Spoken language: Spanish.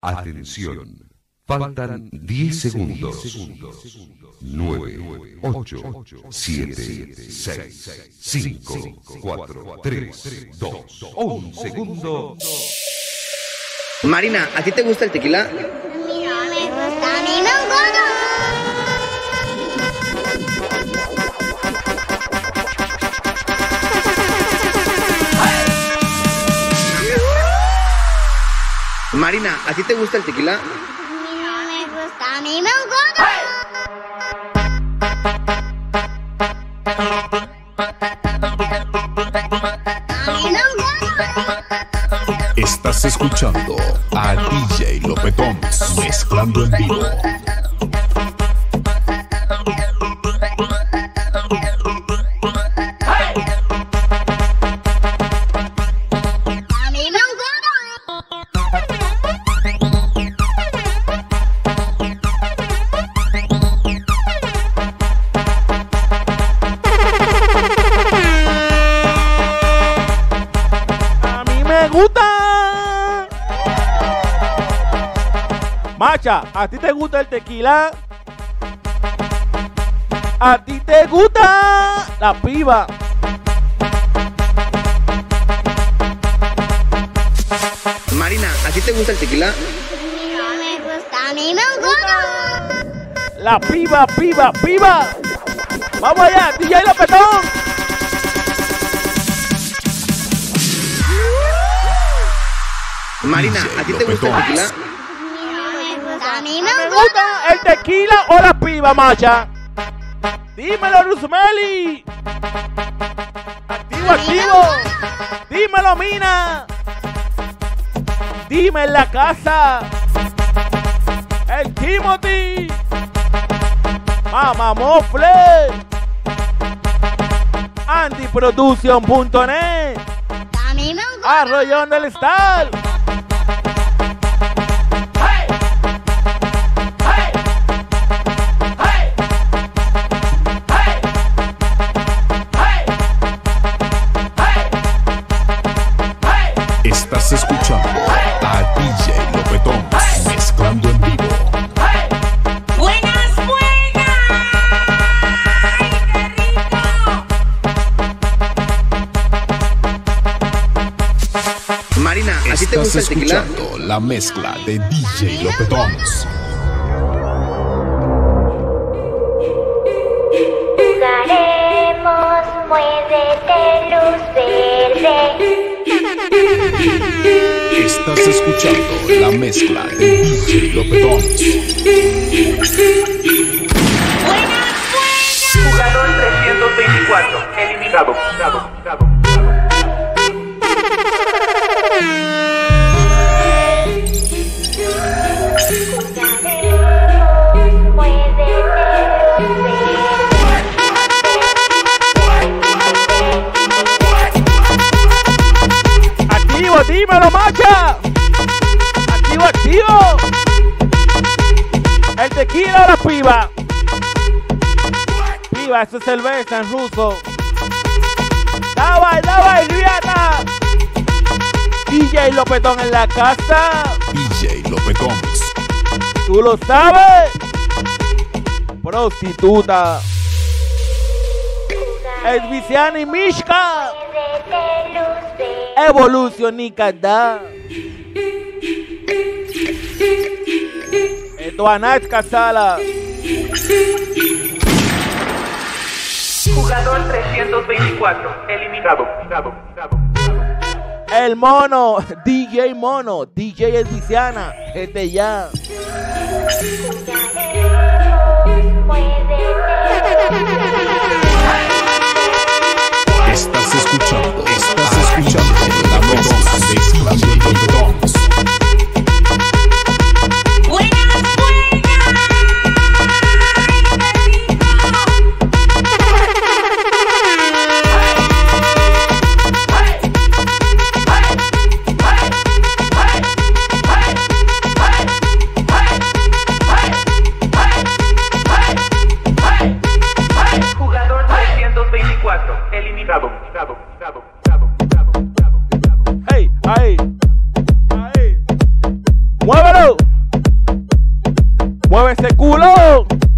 Atención, faltan 10 segundos. 9, 8, 7, 6, 5, 4, 3, 2, 1 segundo. Marina, ¿a ti te gusta el tequila? A mí no me gusta, a mí me gusta. Marina, ¿a ti te gusta el tequila? A mí no me gusta, a mí me gusta. A mí me gusta. Estás escuchando a DJ Lopetón mezclando en vivo. Macha, ¿a ti te gusta el tequila? ¿A ti te gusta la piba? Marina, ¿a ti te gusta el tequila? A mí no me gusta, a mí me gusta. La piba, piba, piba. Vamos allá, DJ Lopetón. Marina, ¿a ti te gusta el tequila? A mí ¿Me gusta el tequila o la piba, Macha? Dímelo, Rusmeli. Activo, activo. Dímelo, Mina. Dime en la casa. El Timothy. Mama Mofle. Antiproduction.net. A mí me gusta. Arroyón del Star. Estás escuchando a DJ Lopetón mezclando en vivo. Buenas, buenas. ¡Ay, qué rico! Marina, ¿a ti te Estás gusta el tequila? escuchando la mezcla de DJ Lopetón. Jugaremos, muévete, luz verde. Estás escuchando la mezcla de DJ Lopetón. Buenas, buenas. Jugador 324, eliminado. Jugaremos, muévete, luz verde. Activo, dímelo, Macha. Activo, activo. El tequila o la piba. Piba, eso es cerveza en ruso. Давай, riata. DJ Lopetón en la casa. DJ Lopetón. Tú lo sabes. Prostituta. Elvisiana y Mishka. Evolucionika da. Eduanat Casala. Jugador 324, eliminado. El mono, DJ Mono, DJ Elvisiana, este ya. Estás escuchando la mezcla de DJ Lopetón. Buenas, buenas. Jugador 324, eliminado. Hey, ay. ese culo.